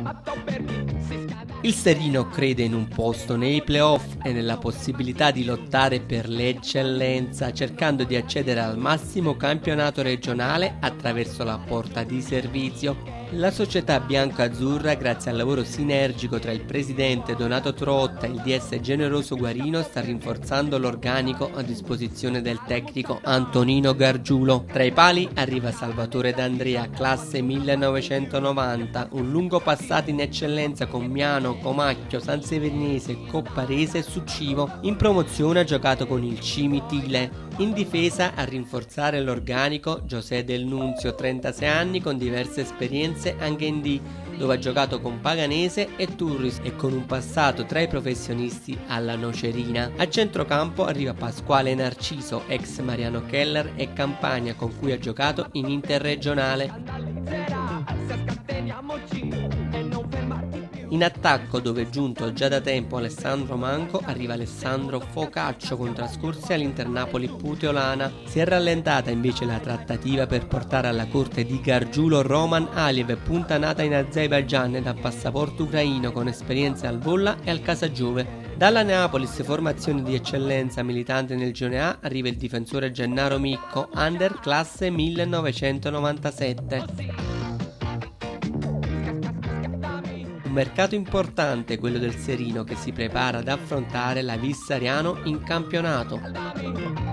Il Serino crede in un posto nei playoff e nella possibilità di lottare per l'eccellenza, cercando di accedere al massimo campionato regionale attraverso la porta di servizio. La società bianca-azzurra, grazie al lavoro sinergico tra il presidente Donato Trotta e il DS Generoso Guarino, sta rinforzando l'organico a disposizione del tecnico Antonino Gargiulo. Tra i pali arriva Salvatore D'Andrea, classe 1990, un lungo passato in eccellenza con Miano, Comacchio, Sansevernese, Copparese e Succivo. In promozione ha giocato con il Cimitile. In difesa, a rinforzare l'organico, José Del Nunzio, 36 anni, con diverse esperienze anche in D, dove ha giocato con Paganese e Turris e con un passato tra i professionisti alla Nocerina. A centrocampo arriva Pasquale Narciso, ex Mariano Keller e Campania, con cui ha giocato in interregionale. In attacco, dove è giunto già da tempo Alessandro Manco, arriva Alessandro Focaccio con trascorsi all'Internapoli-Puteolana. Si è rallentata invece la trattativa per portare alla corte di Gargiulo Roman Aliev, puntanata in Azerbaigian e da passaporto ucraino con esperienze al Bolla e al Casagiove. Dalla Neapolis, formazione di eccellenza militante nel Girone A, arriva il difensore Gennaro Micco, under classe 1997. Un mercato importante quello del Serino, che si prepara ad affrontare la Vissariano in campionato.